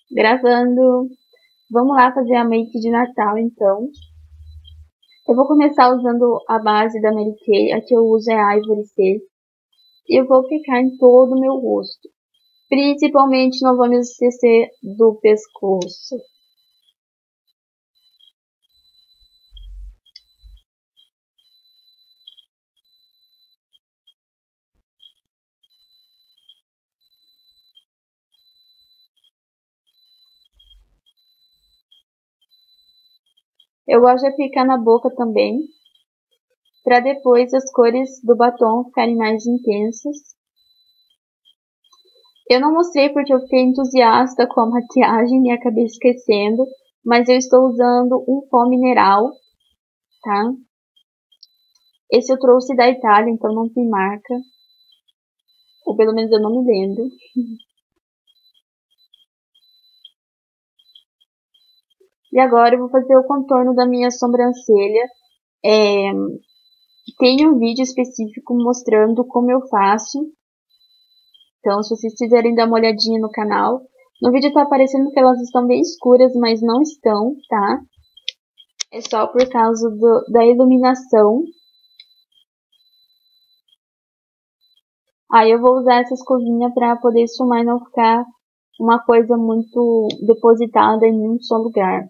Gravando. Vamos lá fazer a make de Natal, então. Eu vou começar usando a base da Mary Kay. A que eu uso é a Ivory C. E eu vou aplicar em todo o meu rosto. Principalmente não vou me esquecer do pescoço. Eu gosto de aplicar na boca também, para depois as cores do batom ficarem mais intensas. Eu não mostrei porque eu fiquei entusiasta com a maquiagem e acabei esquecendo, mas eu estou usando um pó mineral, tá? Esse eu trouxe da Itália, então não tem marca, ou pelo menos eu não me lembro. E agora eu vou fazer o contorno da minha sobrancelha. Tem um vídeo específico mostrando como eu faço. Então, se vocês quiserem dar uma olhadinha no canal. No vídeo tá aparecendo que elas estão bem escuras, mas não estão, tá? É só por causa da iluminação. Aí eu vou usar essa escovinha para poder esfumar e não ficar uma coisa muito depositada em um só lugar.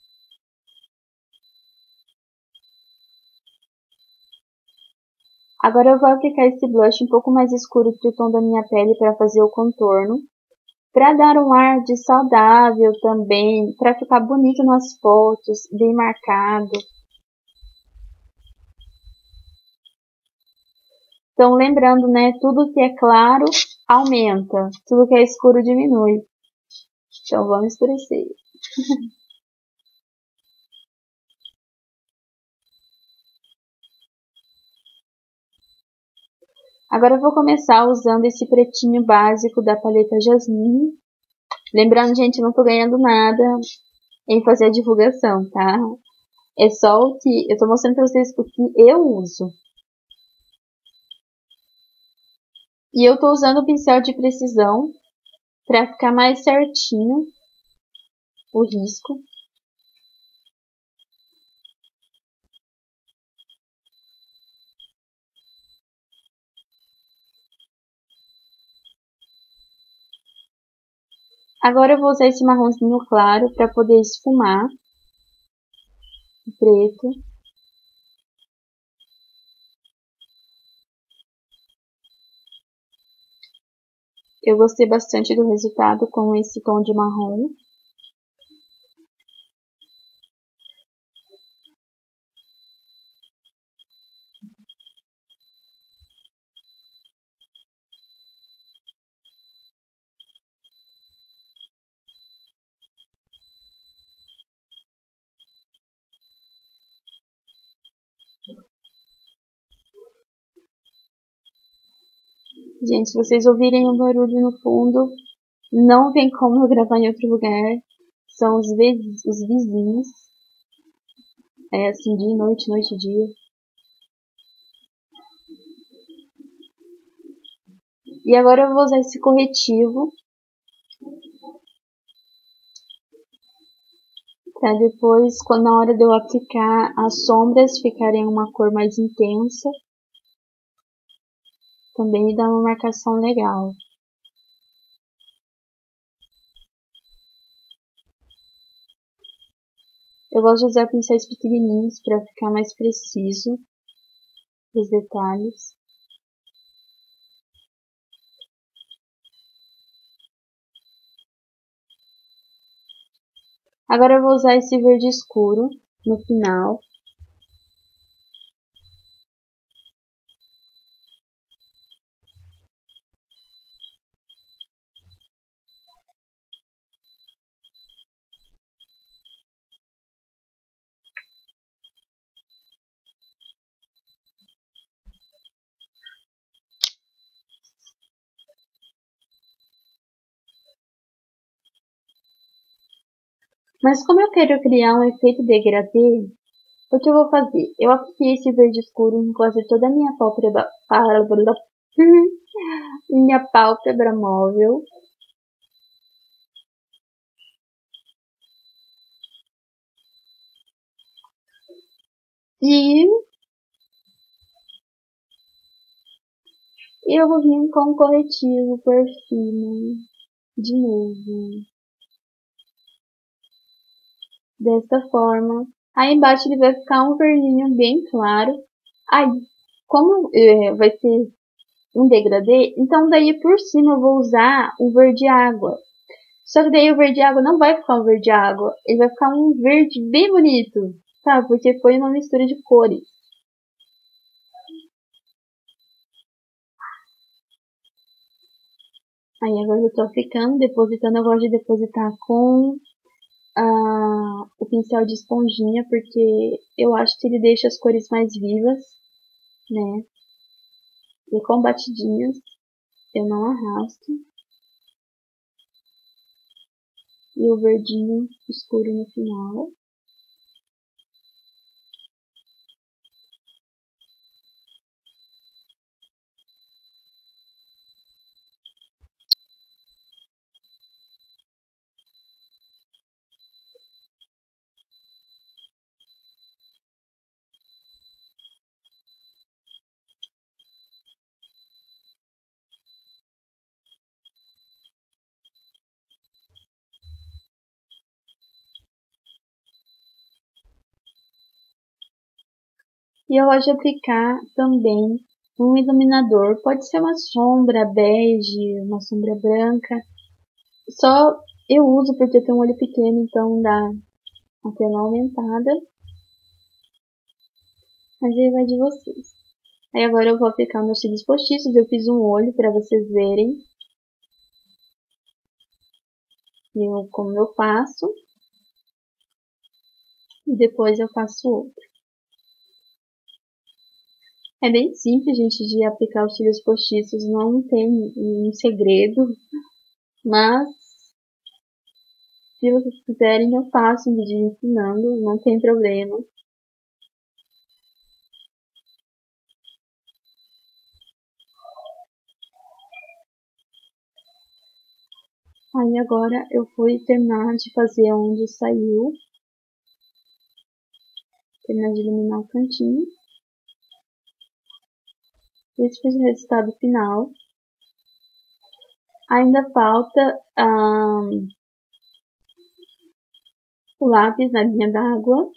Agora eu vou aplicar esse blush um pouco mais escuro que o tom da minha pele para fazer o contorno. Para dar um ar de saudável também, para ficar bonito nas fotos, bem marcado. Então, lembrando, né, tudo que é claro aumenta, tudo que é escuro diminui. Então, vamos escurecer. Agora eu vou começar usando esse pretinho básico da paleta Jasmine. Lembrando, gente, não tô ganhando nada em fazer a divulgação, tá? É só o que eu tô mostrando pra vocês o que eu uso. E eu tô usando o pincel de precisão para ficar mais certinho o risco. Agora eu vou usar esse marronzinho claro para poder esfumar o preto. Eu gostei bastante do resultado com esse tom de marrom. Gente, se vocês ouvirem um barulho no fundo, não tem como eu gravar em outro lugar. São os vizinhos. É assim, dia e noite, noite e dia. E agora eu vou usar esse corretivo para depois, quando na hora de eu aplicar as sombras, ficarem uma cor mais intensa. Também dá uma marcação legal. Eu gosto de usar pincéis pequenininhos para ficar mais preciso os detalhes. Agora eu vou usar esse verde escuro no final. Mas como eu quero criar um efeito degradê, o que eu vou fazer? Eu apliquei esse verde escuro em quase toda a minha pálpebra, minha pálpebra móvel. E eu vou vir com o corretivo por cima, de novo, desta forma. Aí embaixo ele vai ficar um verdinho bem claro. Aí, como vai ser um degradê, então daí por cima eu vou usar o verde água. Só que daí o verde água não vai ficar um verde água, ele vai ficar um verde bem bonito, sabe? Porque foi uma mistura de cores. Aí agora eu tô aplicando, depositando, eu gosto de depositar com o pincel de esponjinha, porque eu acho que ele deixa as cores mais vivas, né? E com batidinhas, eu não arrasto. E o verdinho escuro no final. E eu gosto de aplicar também um iluminador. Pode ser uma sombra bege, uma sombra branca. Só eu uso porque eu tenho um olho pequeno, então dá aquela aumentada. Mas aí vai de vocês. Aí agora eu vou aplicar meus cílios postiços. Eu fiz um olho para vocês verem como eu faço. E depois eu faço outro. É bem simples, gente, de aplicar os cílios postiços. Não tem um segredo. Mas se vocês quiserem, eu faço um vídeo ensinando. Não tem problema. Aí agora eu fui terminar de fazer onde saiu. Terminar de iluminar o cantinho. Esse foi o resultado final. Ainda falta o lápis na linha d'água.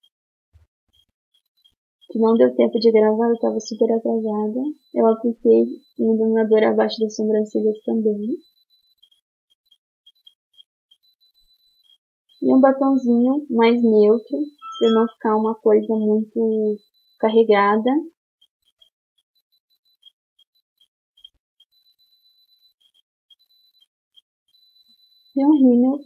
Que não deu tempo de gravar, eu estava super atrasada. Eu apliquei um iluminador abaixo das sobrancelhas também. E um batonzinho mais neutro, para não ficar uma coisa muito carregada. E um rímel.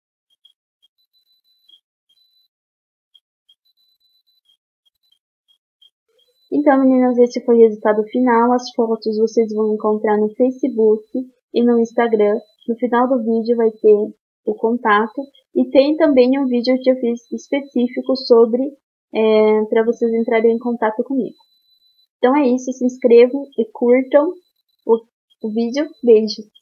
Então, meninas, esse foi o resultado final. As fotos vocês vão encontrar no Facebook e no Instagram. No final do vídeo vai ter o contato. E tem também um vídeo que eu fiz específico sobre para vocês entrarem em contato comigo. Então é isso, se inscrevam e curtam o vídeo. Beijo!